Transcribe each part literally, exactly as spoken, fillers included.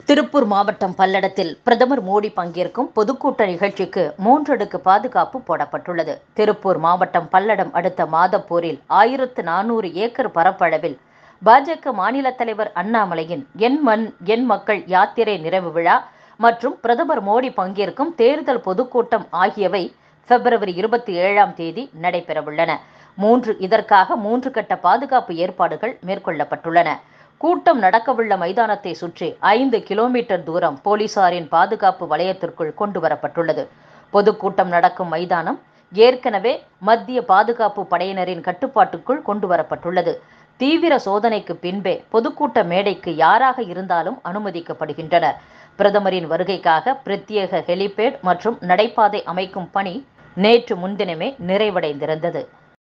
திருப்பூர் மாவட்டம் பல்லடத்தில் பிரதமர் மோடி பங்கேற்கும் பொதுக்கூட்ட நிகழ்ச்சிக்கு மூன்றடுக்கு பாதுகாப்பு போடப்பட்டுள்ளது. திருப்பூர் மாவட்டம் பல்லடம் அடுத்த மாதப்பூரில் ஆயிரத்து நானூறு ஏக்கர் பரப்பளவில் பாஜக மாநில தலைவர் அண்ணாமலையின் என் மண் என் மக்கள் யாத்திரை நிறைவு விழா மற்றும் பிரதமர் மோடி பங்கேற்கும் தேர்தல் பொதுக்கூட்டம் ஆகியவை பிப்ரவரி இருபத்தி ஏழாம் தேதி நடைபெறவுள்ளன. மூன்று இதற்காக மூன்று கட்ட பாதுகாப்பு ஏற்பாடுகள் மேற்கொள்ளப்பட்டுள்ளன. கூட்டம் நடக்கவுள்ள மைதானத்தை சுற்றி ஐந்து கிலோமீட்டர் தூரம் போலீசாரின் பாதுகாப்பு வலயத்திற்குள் கொண்டு வரப்பட்டுள்ளது. பொதுக்கூட்டம் நடக்கும் மைதானம் ஏற்கனவே மத்திய பாதுகாப்பு படையினரின் கட்டுப்பாட்டுக்குள் கொண்டு வரப்பட்டுள்ளது. தீவிர சோதனைக்கு பின்பே பொதுக்கூட்ட மேடைக்கு யாராக இருந்தாலும் அனுமதிக்கப்படுகின்றனர். பிரதமரின் வருகைக்காக பிரத்யேக ஹெலிபேட் மற்றும் நடைபாதை அமைக்கும் பணி நேற்று முன்தினமே நிறைவடைந்திருந்தது.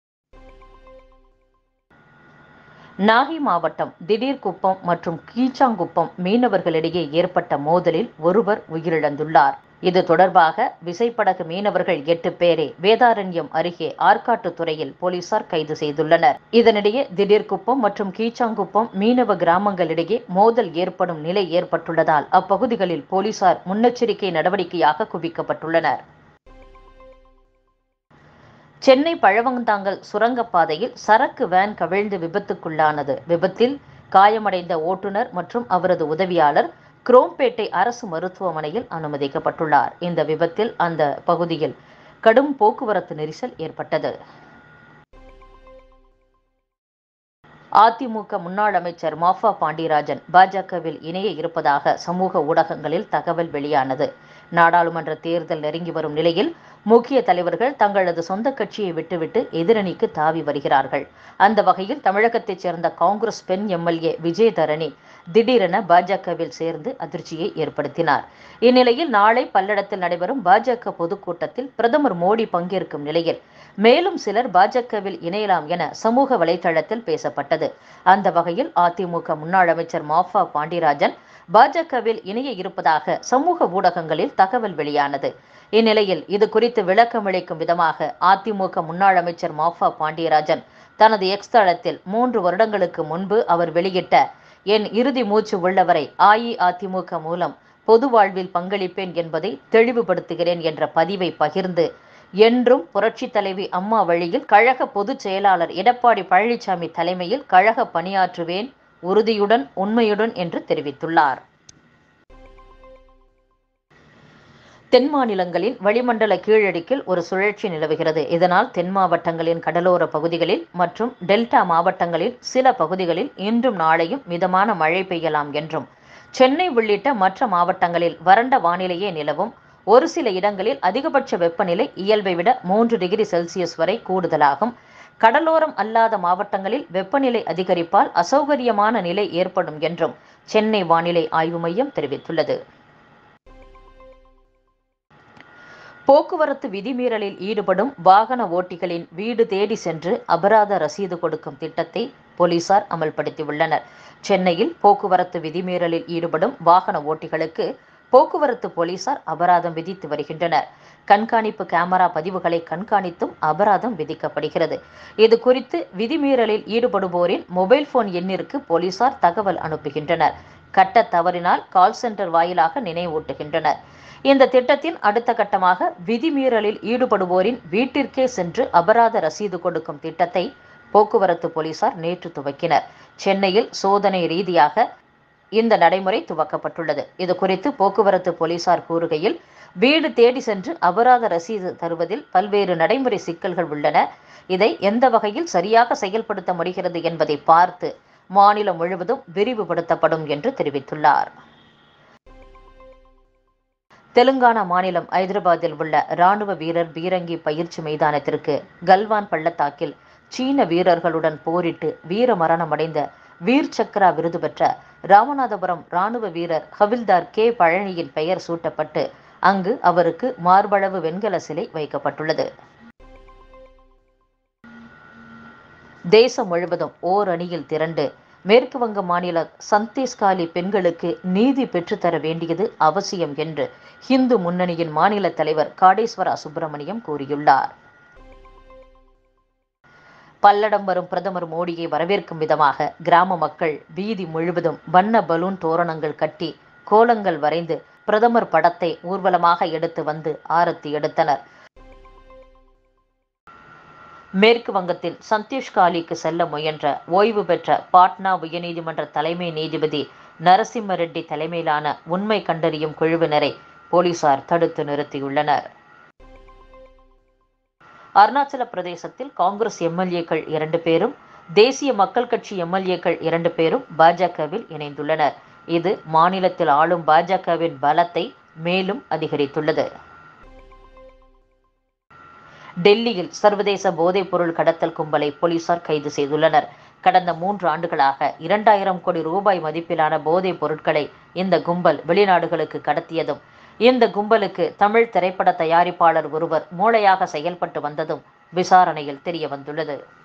நாகை மாவட்டம் திடீர்குப்பம் மற்றும் கீச்சாங்குப்பம் மீனவர்களிடையே ஏற்பட்ட மோதலில் ஒருவர் உயிரிழந்துள்ளார். இது தொடர்பாக விசைப்படகு மீனவர்கள் எட்டு பேரை வேதாரண்யம் அருகே ஆற்காட்டுத்துறையில் போலீசார் கைது செய்துள்ளனர். இதனிடையே திடீர்குப்பம் மற்றும் கீச்சாங்குப்பம் மீனவ கிராமங்களிடையே மோதல் ஏற்படும் நிலை ஏற்பட்டுள்ளதால் அப்பகுதிகளில் போலீசார் முன்னெச்சரிக்கை நடவடிக்கையாக குவிக்கப்பட்டுள்ளனர். சென்னை பழவந்தாங்கல் சுரங்கப்பாதையில் சரக்கு வேன் கவிழ்ந்து விபத்துக்குள்ளானது. விபத்தில் காயமடைந்த ஓட்டுநர் மற்றும் அவரது உதவியாளர் குரோம்பேட்டை அரசு மருத்துவமனையில் அனுமதிக்கப்பட்டுள்ளார். இந்த விபத்தில் அந்த பகுதியில் கடும் போக்குவரத்து நெரிசல் ஏற்பட்டது. அதிமுக முன்னாள் அமைச்சர் மாஃபா பாண்டியராஜன் பாஜகவில் இணைய இருப்பதாக சமூக ஊடகங்களில் தகவல் வெளியானது. நாடாளுமன்ற தேர்தல் நெருங்கி வரும் நிலையில் முக்கிய தலைவர்கள் தங்களது சொந்த கட்சியை விட்டுவிட்டு எதிரணிக்கு தாவி வருகிறார்கள். அந்த வகையில் தமிழகத்தைச் சேர்ந்த காங்கிரஸ் பெண் எம்எல்ஏ விஜயதரணி திடீரென பாஜகவில் சேர்ந்து அதிர்ச்சியை ஏற்படுத்தினார். இந்நிலையில் நாளை பல்லடத்தில் நடைபெறும் பாஜக பொதுக்கூட்டத்தில் பிரதமர் மோடி பங்கேற்கும் நிலையில் மேலும் சிலர் பாஜகவில் இணையலாம் என சமூக வலைதளத்தில் பேசப்பட்டது. அந்த வகையில் அதிமுக முன்னாள் அமைச்சர் மாஃபா பாண்டியராஜன் பாஜகவில் இணைய இருப்பதாக சமூக ஊடகங்களில் தகவல் வெளியானது. இந்நிலையில் இது குறித்து விளக்கமளிக்கும் விதமாக அதிமுக முன்னாள் அமைச்சர் மாஃபா பாண்டியராஜன் தனது எக்ஸ் தளத்தில் மூன்று வருடங்களுக்கு முன்பு அவர் வெளியிட்ட என் இறுதி மூச்சு உள்ளவரை அஇஅதிமுக மூலம் பொது வாழ்வில் பங்களிப்பேன் என்பதை தெளிவுபடுத்துகிறேன் என்ற பதிவை பகிர்ந்து என்றும் புரட்சி தலைவி அம்மா வழியில் கழக பொதுச் செயலாளர் எடப்பாடி பழனிசாமி தலைமையில் கழக பணியாற்றுவேன் உறுதியுடன் உண்மையுடன் என்று தெரிவித்துள்ளார். தென் மாநிலங்களின் வளிமண்டல கீழடுக்கில் ஒரு சுழற்சி நிலவுகிறது. இதனால் தென் மாவட்டங்களின் கடலோர பகுதிகளில் மற்றும் டெல்டா மாவட்டங்களில் சில பகுதிகளில் இன்றும் நாளையும் மிதமான மழை பெய்யலாம் என்றும், சென்னை உள்ளிட்ட மற்ற மாவட்டங்களில் வறண்ட வானிலையே நிலவும். ஒரு சில இடங்களில் அதிகபட்ச வெப்பநிலை இயல்பை விட மூன்று டிகிரி செல்சியஸ் வரை கூடுதலாகும். கடலோரம் அல்லாத மாவட்டங்களில் வெப்பநிலை அதிகரிப்பால் அசௌகரியமான நிலை ஏற்படும் என்றும் சென்னை வானிலை ஆய்வு மையம் தெரிவித்துள்ளது. போக்குவரத்து விதிமீறலில் ஈடுபடும் வாகன ஓட்டிகளின் வீடு தேடி சென்று அபராத ரசீது கொடுக்கும் திட்டத்தை போலீசார் அமல்படுத்தியுள்ளனர். சென்னையில் போக்குவரத்து விதிமீறலில் ஈடுபடும் வாகன ஓட்டிகளுக்கு போக்குவரத்து போலீசார் அபராதம் விதித்து வருகின்றனர். கண்காணிப்பு கேமரா பதிவுகளை கண்காணித்தும் அபராதம் விதிக்கப்படுகிறது. இது குறித்து விதிமீறலில் ஈடுபடுவோரின் மொபைல் போன் எண்ணிற்கு போலீசார் தகவல் அனுப்புகின்றனர். கட்ட தவறினால் கால் சென்டர் வாயிலாக நினைவூட்டுகின்றனர். இந்த திட்டத்தின் அடுத்த கட்டமாக விதிமீறலில் ஈடுபடுவோரின் வீட்டிற்கே சென்று அபராத ரசீது கொடுக்கும் திட்டத்தை போக்குவரத்து போலீசார் நேற்று துவக்கினர். சென்னையில் சோதனை ரீதியாக இந்த நடைமுறை துவக்கப்பட்டுள்ளது. இது குறித்து போக்குவரத்து போலீசார் கூறுகையில், வீடு தேடி சென்று அபராத ரசீது தருவதில் பல்வேறு நடைமுறை சிக்கல்கள் உள்ளன. இதை எந்த வகையில் சரியாக செயல்படுத்த முடிகிறது என்பதை பார்த்து மாநிலம் முழுவதும் விரிவுபடுத்தப்படும் என்று தெரிவித்துள்ளார். தெலுங்கானா மாநிலம் ஐதராபாத்தில் உள்ள ராணுவ வீரர் பீரங்கி பயிற்சி மைதானத்திற்கு கல்வான் பள்ளத்தாக்கில் சீன வீரர்களுடன் போரிட்டு வீர மரணமடைந்த வீர் சக்ரா விருது பெற்ற ராமநாதபுரம் ராணுவ வீரர் ஹவில்தார் கே பழனியின் பெயர் சூட்டப்பட்டு அங்கு அவருக்கு மார்பளவு வெண்கல சிலை வைக்கப்பட்டுள்ளது. தேசம் முழுவதும் ஓர் அணியில் திரண்டு மேற்கு வங்க மாநில சந்தேஷ்காலி பெண்களுக்கு நீதி பெற்றுத்தர வேண்டியது அவசியம் என்று இந்து முன்னணியின் மாநில தலைவர் காடேஸ்வரா சுப்பிரமணியம் கூறியுள்ளார். பல்லடம் வரும் பிரதமர் மோடியை வரவேற்கும் விதமாக கிராம மக்கள் வீதி முழுவதும் வண்ண பலூன் தோரணங்கள் கட்டி கோலங்கள் வரைந்து பிரதமர் படத்தை ஊர்வலமாக எடுத்து வந்து ஆரத்தி எடுத்தனர். மேற்கு வங்கத்தில் சந்தீஷ்காலிக்கு செல்ல முயன்ற ஓய்வு பெற்ற பாட்னா உயர்நீதிமன்ற தலைமை நீதிபதி நரசிம்ம ரெட்டி தலைமையிலான உண்மை கண்டறியும் குழுவினரை போலீசார் தடுத்து நிறுத்தியுள்ளனர். அருணாச்சல பிரதேசத்தில் காங்கிரஸ் எம்எல்ஏக்கள் இரண்டு பேரும் தேசிய மக்கள் கட்சி எம்எல்ஏக்கள் இரண்டு பேரும் பாஜகவில் இணைந்துள்ளனர். இது மாநிலத்தில் ஆளும் பாஜகவின் பலத்தை மேலும் அதிகரித்துள்ளது. டெல்லியில் சர்வதேச போதைப் பொருள் கடத்தல் கும்பலை போலீசார் கைது செய்துள்ளனர். கடந்த மூன்று ஆண்டுகளாக இரண்டாயிரம் கோடி ரூபாய் மதிப்பிலான போதைப் பொருட்களை இந்த கும்பல் வெளிநாடுகளுக்கு கடத்தியதும், இந்த கும்பலுக்கு தமிழ் திரைப்பட தயாரிப்பாளர் ஒருவர் மூளையாக செயல்பட்டு வந்ததும் விசாரணையில் தெரிய வந்துள்ளது.